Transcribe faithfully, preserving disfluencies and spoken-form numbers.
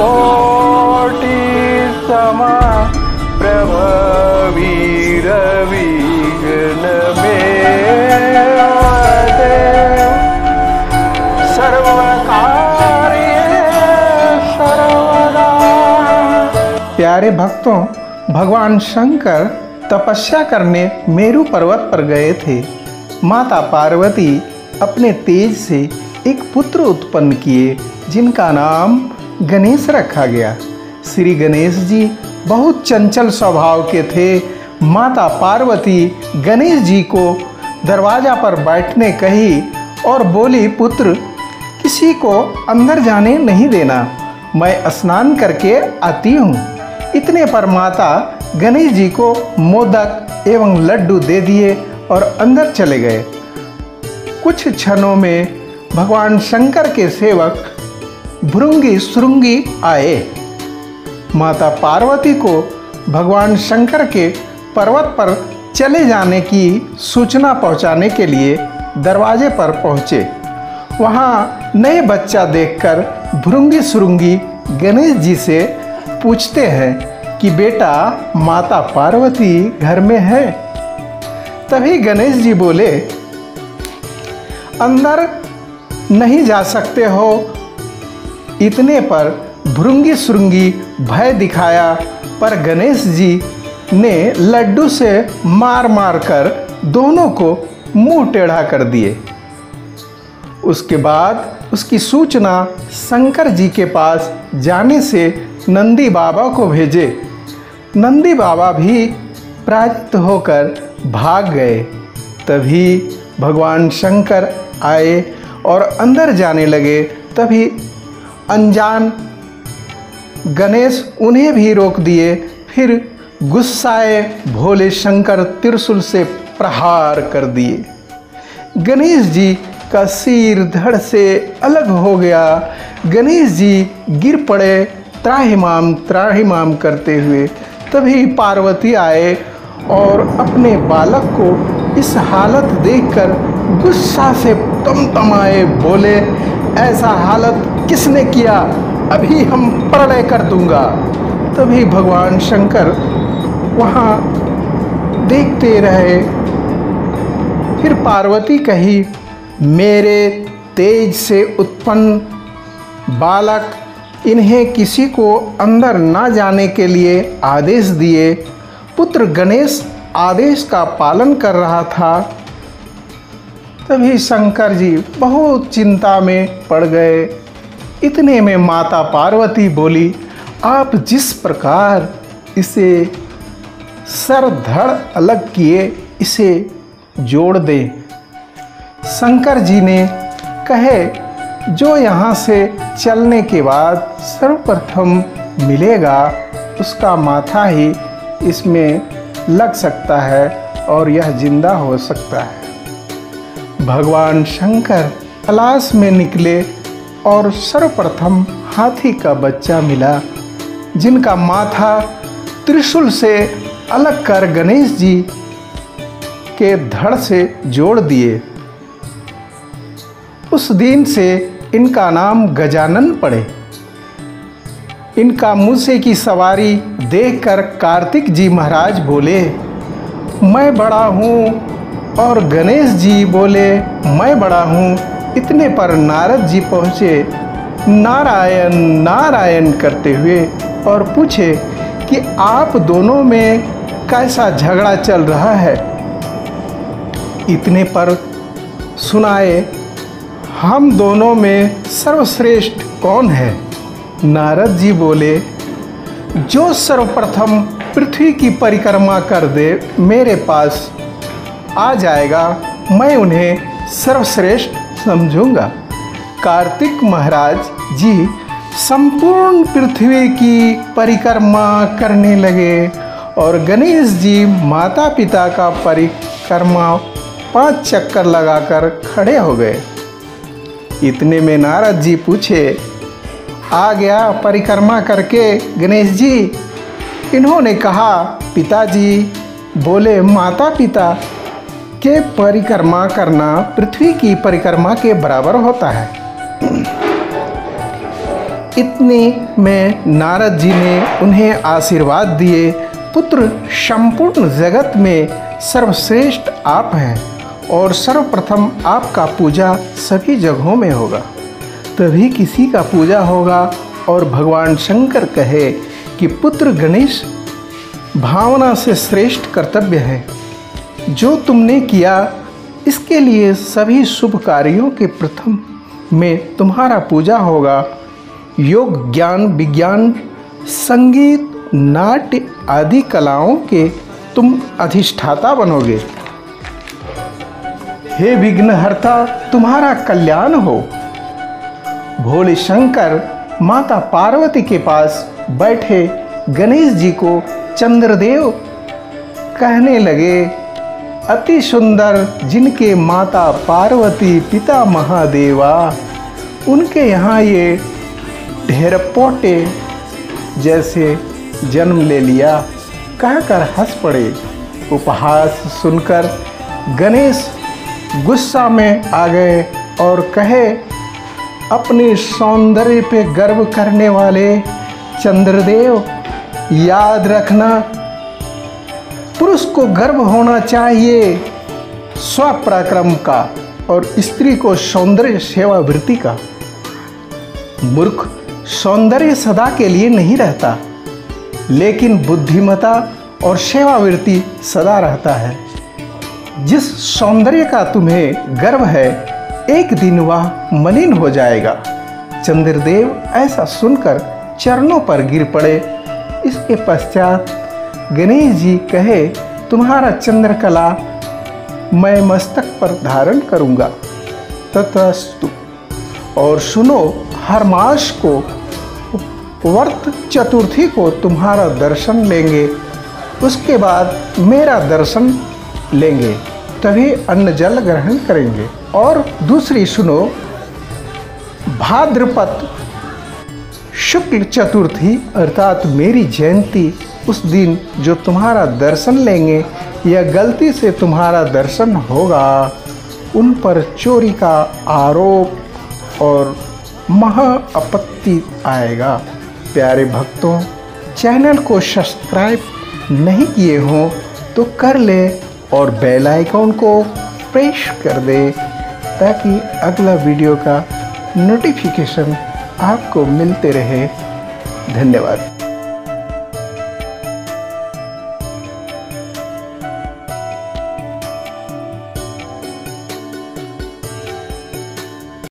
कोटि समा प्रभ विघ्न में सर्व कार्य सर्वदा। प्यारे भक्तों, भगवान शंकर तपस्या करने मेरु पर्वत पर गए थे। माता पार्वती अपने तेज से एक पुत्र उत्पन्न किए जिनका नाम गणेश रखा गया। श्री गणेश जी बहुत चंचल स्वभाव के थे। माता पार्वती गणेश जी को दरवाजा पर बैठने कही और बोली, पुत्र किसी को अंदर जाने नहीं देना, मैं स्नान करके आती हूँ। इतने पर माता गणेश जी को मोदक एवं लड्डू दे दिए और अंदर चले गए। कुछ क्षणों में भगवान शंकर के सेवक भृंगी सुरंगी आए। माता पार्वती को भगवान शंकर के पर्वत पर चले जाने की सूचना पहुंचाने के लिए दरवाजे पर पहुंचे। वहां नए बच्चा देखकर भृंगी सुरंगी गणेश जी से पूछते हैं कि बेटा माता पार्वती घर में है? तभी गणेश जी बोले, अंदर नहीं जा सकते हो। इतने पर भृंगी सुरंगी भय दिखाया, पर गणेश जी ने लड्डू से मार मार कर दोनों को मुंह टेढ़ा कर दिए। उसके बाद उसकी सूचना शंकर जी के पास जाने से नंदी बाबा को भेजे। नंदी बाबा भी पराजित होकर भाग गए। तभी भगवान शंकर आए और अंदर जाने लगे। तभी अनजान गणेश उन्हें भी रोक दिए। फिर गुस्साए भोले शंकर त्रिशूल से प्रहार कर दिए। गणेश जी का सिर धड़ से अलग हो गया। गणेश जी गिर पड़े त्राहिमाम त्राहिमाम करते हुए। तभी पार्वती आए और अपने बालक को इस हालत देखकर गुस्सा से तमतमाए, बोले, ऐसा हालत किसने किया? अभी हम प्रलय कर दूंगा। तभी भगवान शंकर वहाँ देखते रहे। फिर पार्वती कही, मेरे तेज से उत्पन्न बालक इन्हें किसी को अंदर ना जाने के लिए आदेश दिए। पुत्र गणेश आदेश का पालन कर रहा था। तभी शंकर जी बहुत चिंता में पड़ गए। इतने में माता पार्वती बोली, आप जिस प्रकार इसे सर धड़ अलग किए, इसे जोड़ दें। शंकर जी ने कहे, जो यहाँ से चलने के बाद सर्वप्रथम मिलेगा उसका माथा ही इसमें लग सकता है और यह जिंदा हो सकता है। भगवान शंकर तलाश में निकले और सर्वप्रथम हाथी का बच्चा मिला, जिनका माथा त्रिशूल से अलग कर गणेश जी के धड़ से जोड़ दिए। उस दिन से इनका नाम गजानन पड़े। इनका मूसे की सवारी देखकर कार्तिक जी महाराज बोले, मैं बड़ा हूँ, और गणेश जी बोले, मैं बड़ा हूँ। इतने पर नारद जी पहुँचे, नारायण नारायण करते हुए, और पूछे कि आप दोनों में कैसा झगड़ा चल रहा है। इतने पर सुनाए, हम दोनों में सर्वश्रेष्ठ कौन है? नारद जी बोले, जो सर्वप्रथम पृथ्वी की परिक्रमा कर दे मेरे पास आ जाएगा, मैं उन्हें सर्वश्रेष्ठ समझूंगा। कार्तिक महाराज जी संपूर्ण पृथ्वी की परिक्रमा करने लगे और गणेश जी माता पिता का परिक्रमा पांच चक्कर लगाकर खड़े हो गए। इतने में नारद जी पूछे, आ गया परिक्रमा करके गणेश जी? इन्होंने कहा, पिताजी। बोले, माता पिता के परिक्रमा करना पृथ्वी की परिक्रमा के बराबर होता है। इतने में नारद जी ने उन्हें आशीर्वाद दिए, पुत्र संपूर्ण जगत में सर्वश्रेष्ठ आप हैं और सर्वप्रथम आपका पूजा सभी जगहों में होगा, तभी किसी का पूजा होगा। और भगवान शंकर कहे कि पुत्र गणेश, भावना से श्रेष्ठ कर्तव्य है जो तुमने किया, इसके लिए सभी शुभ कार्यों के प्रथम में तुम्हारा पूजा होगा। योग, ज्ञान, विज्ञान, संगीत, नाट्य आदि कलाओं के तुम अधिष्ठाता बनोगे। हे विघ्नहर्ता, तुम्हारा कल्याण हो। भोले शंकर माता पार्वती के पास बैठे गणेश जी को चंद्रदेव कहने लगे, अति सुंदर जिनके माता पार्वती पिता महादेवा, उनके यहाँ ये ढेर पोटे जैसे जन्म ले लिया, कहकर हंस पड़े। उपहास सुनकर गणेश गुस्सा में आ गए और कहे, अपने सौंदर्य पे गर्व करने वाले चंद्रदेव, याद रखना पुरुष को गर्व होना चाहिए स्वपराक्रम का और स्त्री को सौंदर्य सेवा वृत्ति का। मूर्ख सौंदर्य सदा के लिए नहीं रहता, लेकिन बुद्धिमता और सेवावृत्ति सदा रहता है। जिस सौंदर्य का तुम्हें गर्व है, एक दिन वह मलिन हो जाएगा। चंद्रदेव ऐसा सुनकर चरणों पर गिर पड़े। इसके पश्चात गणेश जी कहे, तुम्हारा चंद्रकला मैं मस्तक पर धारण करूँगा। ततस्तु। और सुनो, हर मास को वर्त चतुर्थी को तुम्हारा दर्शन लेंगे, उसके बाद मेरा दर्शन लेंगे, तभी अन्न जल ग्रहण करेंगे। और दूसरी सुनो, भाद्रपद शुक्ल चतुर्थी अर्थात मेरी जयंती, उस दिन जो तुम्हारा दर्शन लेंगे या गलती से तुम्हारा दर्शन होगा, उन पर चोरी का आरोप और महा आपत्ति आएगा। प्यारे भक्तों, चैनल को सब्सक्राइब नहीं किए हों तो कर ले और बेल आइकॉन को प्रेस कर दे, ताकि अगला वीडियो का नोटिफिकेशन आपको मिलते रहे। धन्यवाद।